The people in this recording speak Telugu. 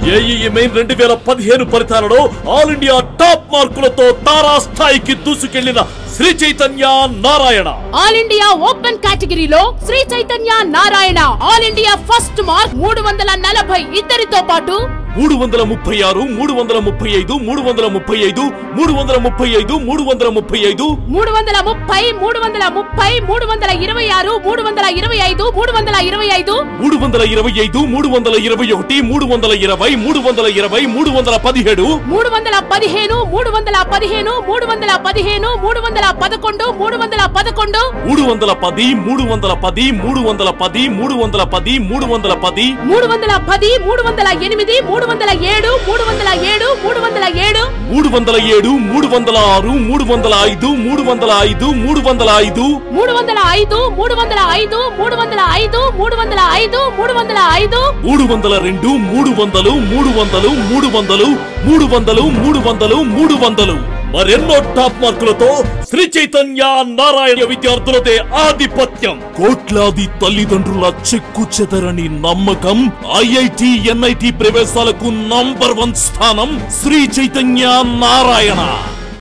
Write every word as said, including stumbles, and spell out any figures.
ఏఈఈ మెయిన్ రెండు వేల పదిహేను ఫలితాలలో ఆల్ ఇండియా టాప్ మార్కులతో తారా స్థాయికి దూసుకెళ్లిన Sri Chaitanya Narayana. All India open కేటగిరీలో Sri Chaitanya Narayana all India first mark మూడు వందల నలభై ఇద్దరితో పాటు మూడు వందల ముప్పై ఆరు మూడు వందల ముప్పై ఐదు మూడు వందల ముప్పై ఐదు మూడు వందల ముప్పై ఐదు మూడు వందల ముప్పై ఐదు మూడు వందల ముప్పై మూడు వందల ముప్పై మూడు వందల ఇరవై ఆరు మూడు వందల ఇరవై ఐదు మూడు వందల ఇరవై ఐదు మూడు వందల ఇరవై ఐదు మూడు వందల ఇరవై ఒకటి మూడు వందల ఇరవై మూడు వందల ఇరవై మూడు వందల పదిహేడు మూడు వందల పదిహేను మూడు వందల పదిహేను మూడు వందల పదిహేను మూడు వందల పదకొండు మూడు వందల పదకొండు మూడు వందల పది మూడు వందల పది మూడు వందల పది మూడు వందల పది మూడు వందల పది మూడు వందల పది మూడు వందల ఎనిమిది మూడు వందల ఏడు మూడు వందల ఏడు మూడు వందల ఏడు మూడు వందల ఏడు మూడు వందల ఆరు మూడు వందల ఐదు మూడు వందల ఐదు మూడు వందల ఐదు మూడు వందల ఐదు మూడు వందల ఐదు మూడు వందల ఐదు మూడు వందల ఐదు మూడు వందల ఐదు మూడు వందల రెండు మూడు వందలు మూడు వందలు మూడు వందలు మూడు వందలు మూడు వందలు మూడు వందలు మరెన్నో టాప్ మార్కులతో శ్రీ చైతన్య నారాయణ విద్యార్థులదే ఆధిపత్యం. కోట్లాది తల్లిదండ్రుల చెక్కు చెదరని నమ్మకం. ఐఐటి ఎన్ఐటి ప్రవేశాలకు నంబర్ వన్ స్థానం శ్రీ చైతన్య నారాయణ.